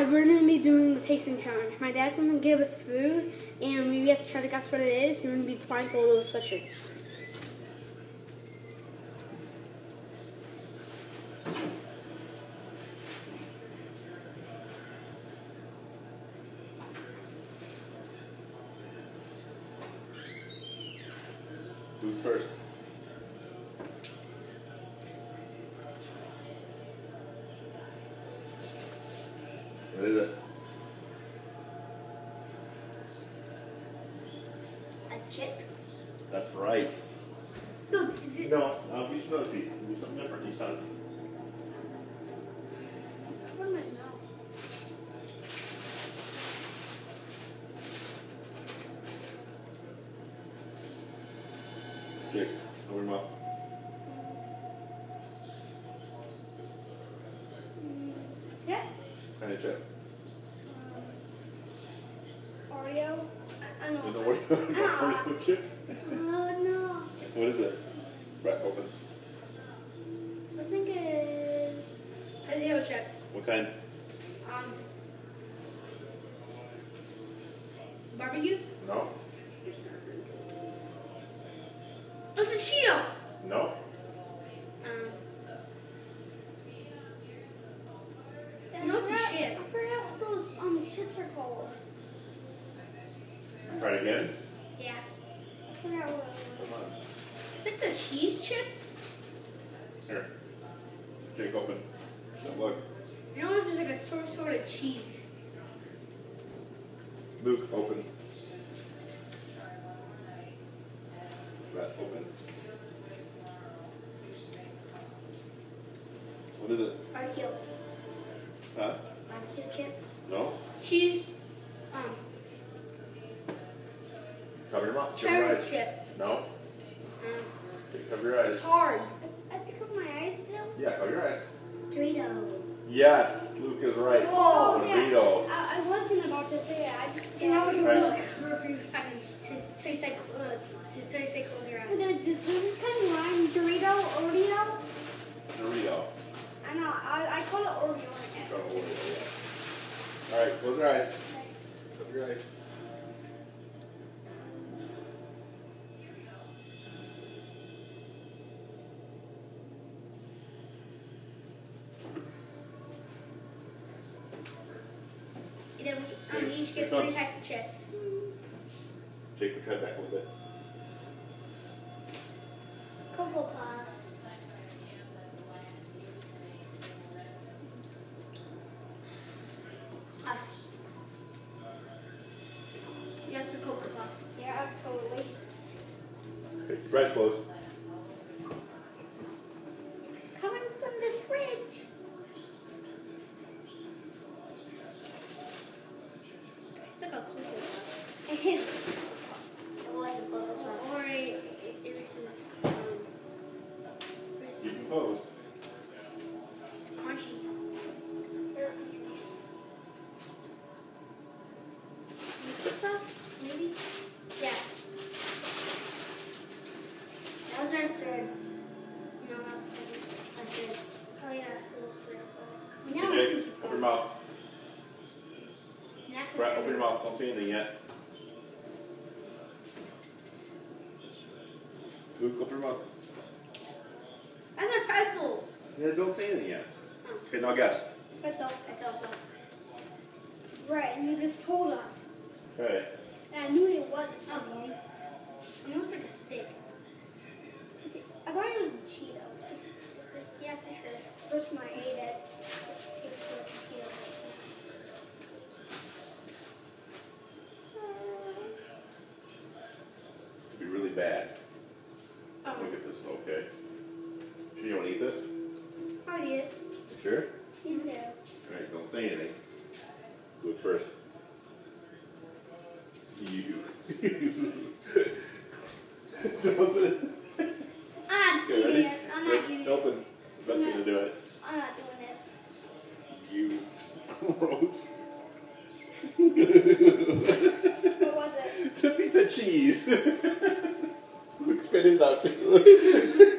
we're going to be doing the tasting challenge. My dad's going to give us food, and we have to try to guess what it is, and we're going to be blindfolded with sweatshirts. Who's first? What is it? A chip? That's right. No, No, use another piece. Do something different each time. what am I know? Jake, open your mouth. Chip? Kind of chip. Oreo? I don't Is know. it Oreo chip? Oh, no. What is it? Right, open. I think it is a potato chip. What kind? Barbecue? No. It's a Cheeto. No. No, it's a chip. I forgot what those chips are called. Try it again. Yeah. I forgot what it Come was. on. Is it the cheese chips? Here. Jake, open. Now look. You know, there's like a sort of cheese. Luke, open. Brett, open. What is it? Barbecue. Huh? Barbecue chip. No? Cheese. Cover your mouth. Cover your Cheddar eyes. chip. No? Jake, cover your eyes. It's hard. I have to cover my eyes still. Yeah, cover your eyes. Dorito. Yes, Luke is right. Oh, Dorito. I wasn't about to say it. I just. Right. Look for a few seconds till you say close your eyes. Does this kind of rhyme? Dorito, Oreo? Dorito. I know. I call it Oreo. Got an Oreo, yeah. All right, close your eyes. Close your eyes. We each get 3 types of chips. Jake, put your head back a little bit. Cocoa Puff. Yes, the Cocoa Puff. Yeah, totally. Okay, keep your eyes closed. Coming from the fridge. It's like a Cocoa Puff. It is. It was a Cocoa Puff. Or a Reese's. Keep them closed. It's crunchy. Reese's stuff? Maybe? Yeah. That was our third. No, that was second. Our third. Oh yeah, it looks like. Now Hey, we can Jake, keep open your going. mouth. Next is Brett, open your Taylor's. mouth. Don't say anything yet. Luke, open your mouth. That's a pretzel. Yeah, don't say anything yet. Okay, now guess. Pretzel. It's also. Right, and you just told us. Okay. And I knew it was. It smells like. It looks like a stick. I thought it was a Cheeto. Yeah, for sure. Which my ate it. Could be really bad. Oh, Look at this, okay. Sure you want to eat this? I'll eat it. You sure? You too. Alright, don't say anything. Luke first. You. Open it. I'm not Okay, eating ready? it. I'm not eating it. Open. Best way to do it. I'm not doing it. You. Gross. What was it? It's a piece of cheese. Luke spit his out too.